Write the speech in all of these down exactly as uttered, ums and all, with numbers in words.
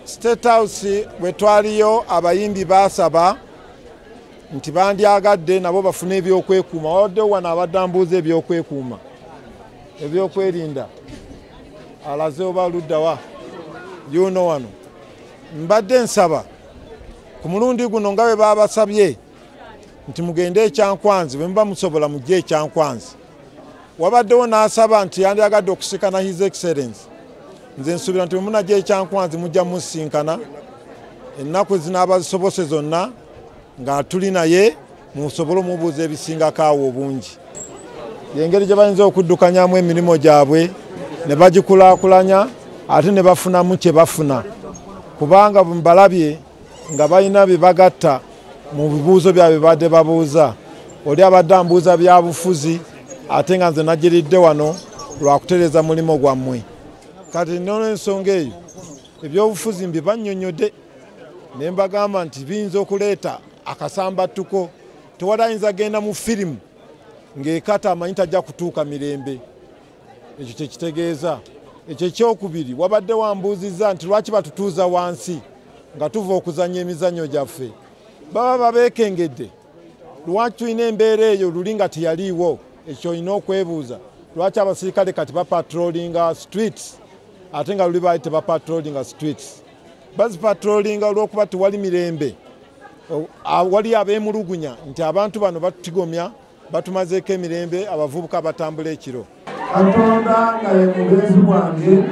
State House bwe twaliyo abayimbi basaba nti bandyagadde nabo bafune ebyokwekuuma. Waddewo wano abadde mbuuza ebyokwekuuma ebyokwerinda alaze oba luddawa yuno wano. Mbadde nsaba ku mulundi guno nga bwe babasabye nti mugende ekyankwanzi bwe muba musobola mujje ekyankwanzi. Wabaddewo n'asaba nti yandyagadde okusikana His Excellency. Nze nsuubira nti bwe munajja ekyankwanzi mujja musinkana ennaku zinaaba zisobose zonna nga tuli naye musobole omubuuza ebisingako awo obungi. Y'engeri gye bayinza okuddukanyamu emirimu gyabwe ne bagikulaakulanya ate ne bafunamu kye bafuna. Kubanga mbalabye nga balina bye bagatta mu bibuuzo byabwe badde babuuza. Oli abadde ambuuza bya bufuzi ate nga nze nagiridde wano lwa kutereeza mulimo gwammwe. Kati n'ensonga eyo ebyobufuzi mbibannyonnyodde ne mbagamba nti biyinza okuleeta akasambattuko. Tewali ayinza genda mu firimu ng'ekata amanyi tajja kutuuka mirembe. Ekyo kye kitegeeza. Ekyo ekyokubiri wabadde wambuuzizza nti lwaki batutuuza wansi nga tuva okuzannya emizannyo gyaffe. Baba babeekengedde. Lwaki tulina embeera eyo luli nga teyaliiwo? Ekyo olina okwebuuza. Lwaki abasirikale kati bapatrollinga streets ate nga luli baali tebapatrollinga streets? Bazipatrollinga olw'okuba tewali mirembe. Wali abeemulugunya nti abantu bano batutigomya batumazeeko emirembe abavubuka batambula ekiro. Katonda nga ye mugenzi wange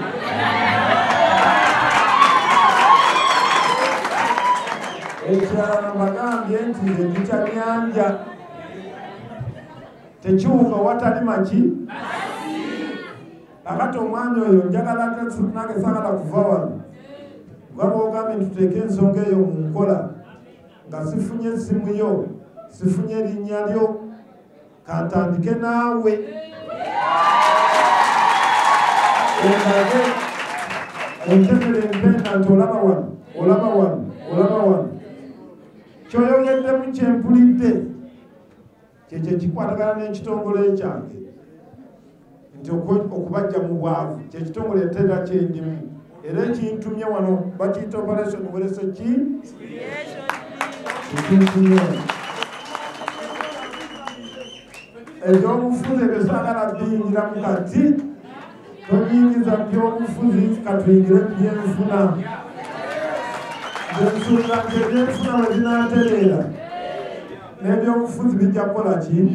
ekirala mbagambye nti nze ndita nnyanja tekiwuka watali maki. Kakati omwanya oyo njagala nange saagala kuva wano nga bw'ogambye nti tuteeke ensonga eyo mu nkola nga sifunye essimu yo sifunye erinnya lyo kantandike naawe endage ontemere empenda nti olaba wano olaba wano olaba wano kyoyogeddemu kyempulidde kyekyo kikwatagana n'ekitongole kyange nti okubajja mu bwavu kyekitongole entera kyendimu era ekintumye wano bakiyita operation werese ki ebyobufuzi ebyo saagala biyingiramu kati tonyingiza byobufuzi katuyingire byenfuna. Nsuubira nti ebyenfuna bwe binaatereera n'ebyobufuzi bijja kukola ki?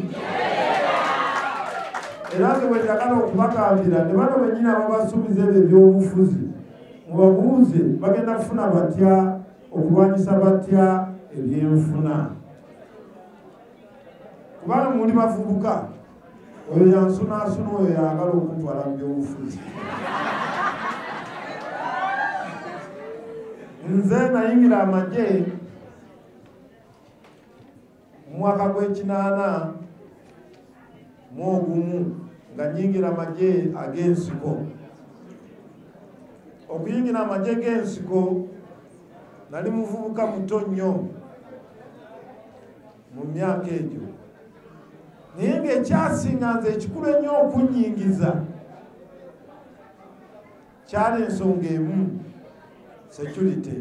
Era nga bwe njagala okubagambira ne bano bennyini ababasuubiza ebyo ebyobufuzi mubabuuze bagenda kufuna batya okulwanyisa batya ebyenfuna. Kubanga muli bavubuka oyo yansunaasuna oyo yagala okuntwala mu byobufuzi. Nze nayingira amagye mu mwaka gw'ekinaana mu ogumu nga nyingira amagye ag'ensiko. Okuyingira amagye g'ensiko nali muvubuka muto nnyo mu myaka egyo. Naye ng'ekyasinga nze ekikulu ennyo okunyingiza kyali ensonga emu, security.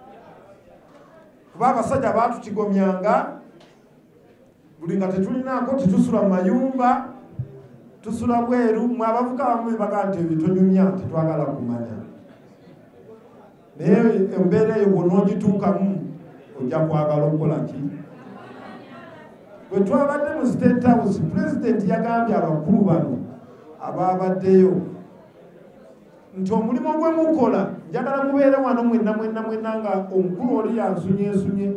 Kuba abasajja baatutigomyanga buli nga tetulinaako titusula mu mayumba tusula bweru. Mwe abavuka bamu bagaa nti ebitonyumya tetwagala kumanya. Naye embeera eyo bw'onoogituukamu ojja kwagala okukola ki? Bwe twabadde mu State House, Pulezidenti yagambye abakulu bano abaabaddeyo nti omulimu gwe mukola njagala mubeere wano mwenna mwenna mwenna nga omukulu oli yansunyeesunye.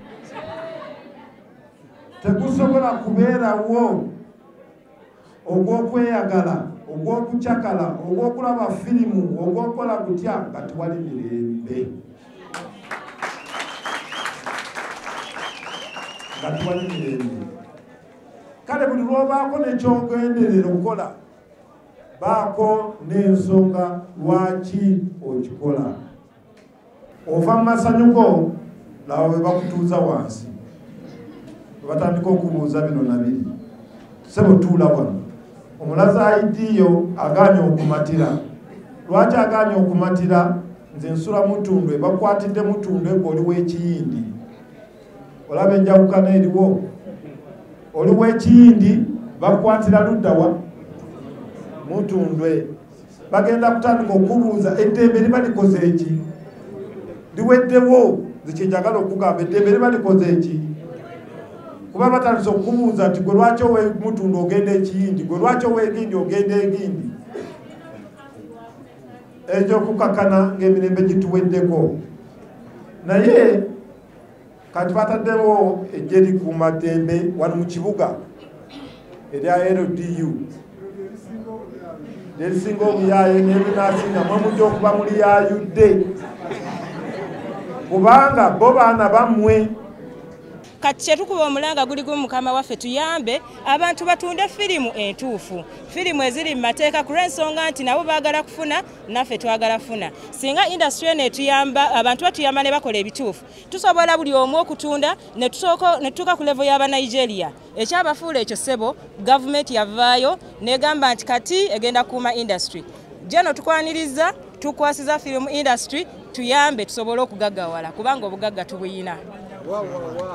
Tegusobola kubeerawo ogw'okweyagala, ogw'okucakala, ogw'okulaba firimu, ogw'okukola gutya nga tewali mirembe. Nga tewali mirembe. Kale buli lw'obaako n'ekyogenderera okukola baako n'ensonga lwaki okikola. Ova mu masanyuko laba bwe bakutuuza wansi batandika okubuuza bino na biri. Sebo tuula wano omulaza I D yo agaanye okumatira. Lwaki agaanye okumatira? nze nsula Mutundwe bakwatidde Mutundwe ng'oli w'Ekiyindi olaba enjawukana eriwo oli w'Ekiyindi bakwatira luddawa Mutundwe bagenda kutandika okubuuza eddembe liba likoze eki liweddewo zikyenjagala okugamba eddembe liba likoze eki kuba batandise okubuuza nti gwe lwaki owe Mutundwe ogenda Ekiyindi gwe lwaki ow'Egindi ogenda Egindi ekyo kukakana ng'emirembe gituweddeko naye kati bataddewo ejje likuuma ddembe wano mu kibuga erya L D U lyerisinga obuyaaye n'ebinaasinga mwemujja okuba muliyaayudde kubanga bo baana bammwe kati kyetukuba omulanga guli gumu mukama waffe tuyambe abantu batunde firimu entuufu firimu eziri mu mateeka ku lw'ensonga nti nabo baagala kufuna naffe twagala kufuna singa industry eno etuyamba abantu batuyamba ne bakola ebituufu tusobola buli omu okutunda ne tutuuka ku level y'Abanigeria ekyabafuula ekyo ssebo gavumenti yavaayo negamba nti kati egenda kuuma industry jeno tukwaniriza tukwasiza firimu industry tuyambe tusobole okugaggawala kubanga obugagga tubuyina.